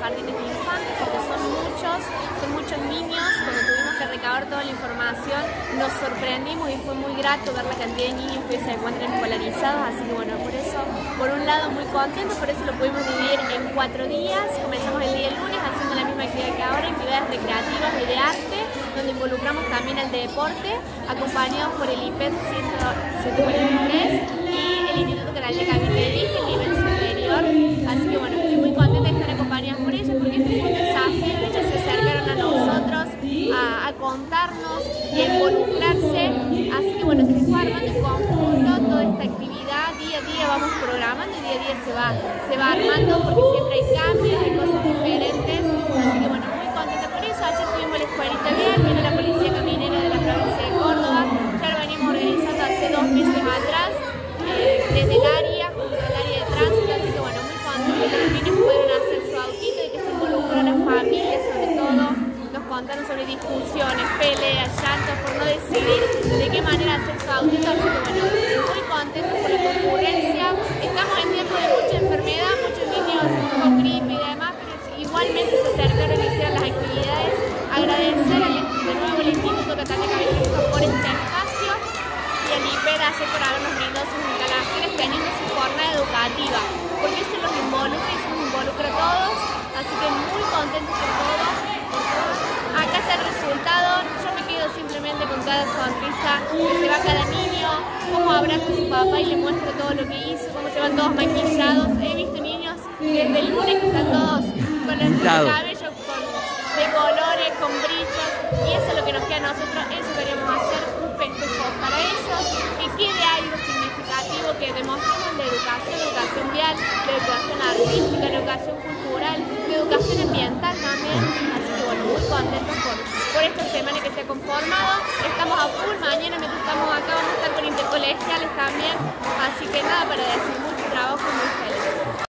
jardines de infantes, porque son muchos niños. Cuando tuvimos que recabar toda la información, nos sorprendimos y fue muy grato ver la cantidad de niños que se encuentran escolarizados, así que bueno, por eso, por un lado muy contentos, por eso lo pudimos dividir en 4 días. Comenzamos el día lunes haciendo la misma actividad que ahora, actividades recreativas y de arte, donde involucramos también el deporte, acompañados por el IPED 143 y el Instituto Canal de Cavite, el nivel superior. Así que bueno, estoy muy contenta de estar acompañada por ellos, porque este fue un desafío. Ellos se acercaron a nosotros a contarnos y a involucrarse. Así que bueno, se fue armando en conjunto toda esta actividad. Día a día vamos programando y día a día se va armando, porque siempre hay cambios, hay cosas diferentes. Así que bueno, muy contenta por eso. Ayer tuvimos la escuelita bien, vino la policía caminera de la provincia de Córdoba. Ya lo venimos organizando hace 2 meses atrás, desde el área, junto al área de tránsito. Así que bueno, muy contenta que los niños pudieron hacer su autito y que se involucró a la familia, sobre todo. Nos contaron sobre discusiones, peleas, llantos, por no decidir de qué manera hacer su autito. Así que bueno, muy contentos por la concurrencia. Estamos en tiempo de mucha enfermedad, muchos niños con gripe y demás, pero igualmente se acercaron y hicieron las actividades. Agradecer de nuevo al Instituto Canal de Cavite por este espacio y al IPED por habernos brindado sus instalaciones, teniendo su jornada educativa, porque eso nos involucra y eso nos involucra a todos. Así que muy contentos por todo. Acá está el resultado. Yo me quedo simplemente con cada sonrisa que se va cada niño, cómo abraza a su papá y le muestra todo lo que hizo, cómo se van todos maquillados. He visto niños desde el lunes que están todos con el cabello de colores, con brillos, y eso es lo que nos queda a nosotros. Eso queremos hacer, un festejo para ellos, que quede algo significativo, que demostremos la educación vial, la educación artística, la educación cultural, la educación ambiental también. Así que bueno, muy contentos por esta semana que se ha conformado. Estamos a full, mañana mientras estamos acá vamos a estar con intercolegiales también, así que nada para decir, mucho trabajo, muy feliz.